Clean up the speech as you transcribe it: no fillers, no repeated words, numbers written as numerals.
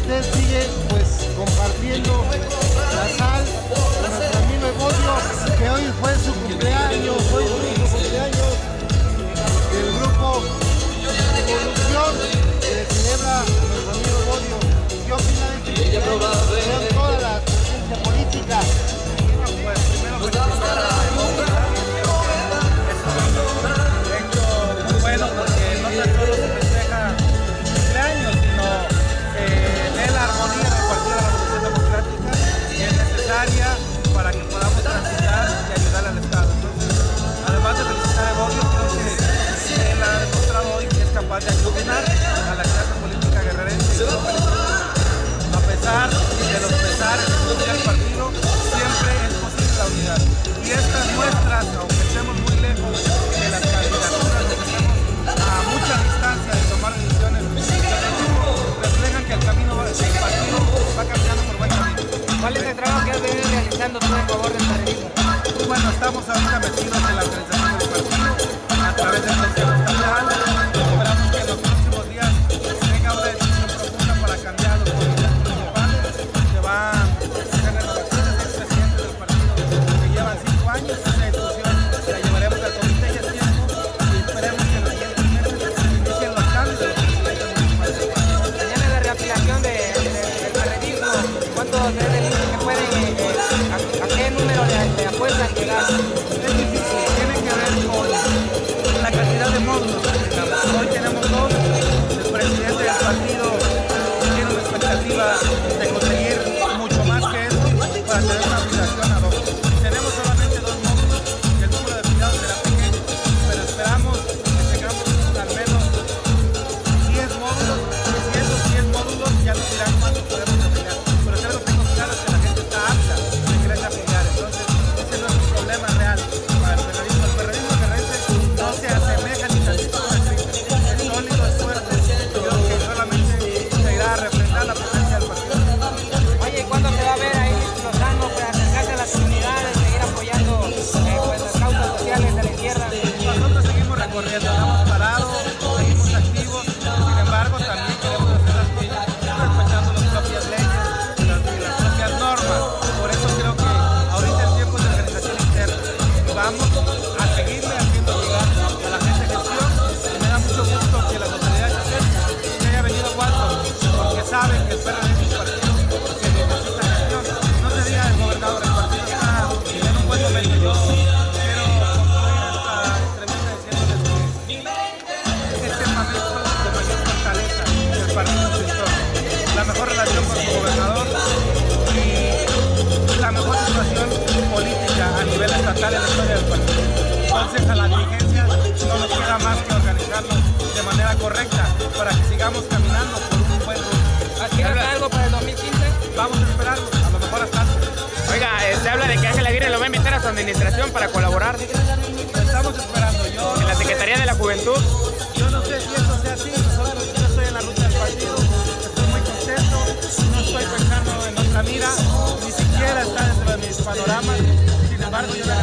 usted sigue pues compartiendo la sal con nuestro amigo Evodio, que hoy fue su cumpleaños, hoy fue su cumpleaños del grupo Evolución, que le celebra a nuestro amigo Evodio. ¿Qué opina de este cumpleaños? Vean toda la presencia política. Pues primero felicitar a bueno, porque no tan solo se festeja cumpleaños, sino se ve la armonía del Partido de la Revolución Democrática, que es necesaria para que podamos transitar y ayudar al Estado. Entonces, además de felicitar a Evodio, creo que él ha demostrado hoy que es capaz de aglutinar a la clase política guerrerense. Y lo felicito. A pesar de los pesares del partido, siempre es posible la unidad. Y estas muestras, aunque estemos muy lejos de las candidaturas, a mucha distancia de tomar decisiones, reflejan que el camino del partido va caminando por buen camino. ¿Cuál es el trabajo que has venido realizando tú en favor del periodismo? Bueno, estamos ahorita metidos en la organización del partido a través del Consejo Estatal. Esperamos que en los próximos días venga una decisión profunda para cambiar los comités municipales. Se van a hacer renovaciones del presidente del partido que llevan 5 años. Esa discusión la llevaremos al comité y es tiempo y esperemos que los siguientes meses inicien los cambios de los presidentes municipales. Mañana la reaplicación del periodismo, ¿cuántos es el límite que pueden, a qué número le apuestan llegar? Es difícil, tiene que ver con la cantidad de módulos que tengamos. Hoy tenemos 2, el presidente del partido tiene una expectativa de conseguir mucho más que eso para tener una afiliación a 2. Tenemos solamente 2 módulos y el número de afiliados será pequeño, pero esperamos que tengamos al menos 10 módulos y si esos 10 módulos ya nos dirán cuántos podemos afiliar. Pero si algo tengo claro es que la gente está apta de querer afiliar, entonces ese no es un problema real para el periodismo. El periodismo guerrerense no se asemeja ni tantito a la crisis, es sólido, es fuerte, yo creo que solamente se irá a refrendar la presencia del partido. Oye, ¿cuándo se va a ver ahí Lozano pues, acercarse a las comunidades, seguir apoyando pues, las causas sociales de la izquierda? Nosotros seguimos recorriendo, estamos parados, seguimos activos, sin embargo también queremos hacer las cosas respetando las propias leyes y las propias normas. Por eso creo que ahorita el tiempo es de organización interna y vamos a seguirle haciendo llegar a la gente gestión. Y me da mucho gusto que las autoridades acepten que haya venido Walton, porque saben que el PRD es un partido que necesita gestión. No se diga el gobernador, el partido está en un buen momento. Yo quiero concluir esta entrevista diciéndoles que es el momento de mayor fortaleza del partido en su historia. La mejor relación con su gobernador y la mejor situación política a nivel estatal en la historia del partido. Entonces a la dirigencia no nos queda más que organizarnos de manera correcta para que sigamos caminando por un buen rumbo. ¿Aspiras a algo para el 2015? Vamos a esperarlo, a lo mejor hasta antes. Oiga, se habla de que Ángel Aguirre lo va a invitar a su administración para colaborar Estamos esperando. Yo en la Secretaría de la Juventud. Yo no sé si eso sea así. Yo estoy en la ruta del partido, estoy muy contento, no estoy pensando en otra mira, ni siquiera está dentro de mis panoramas. Sin embargo, yo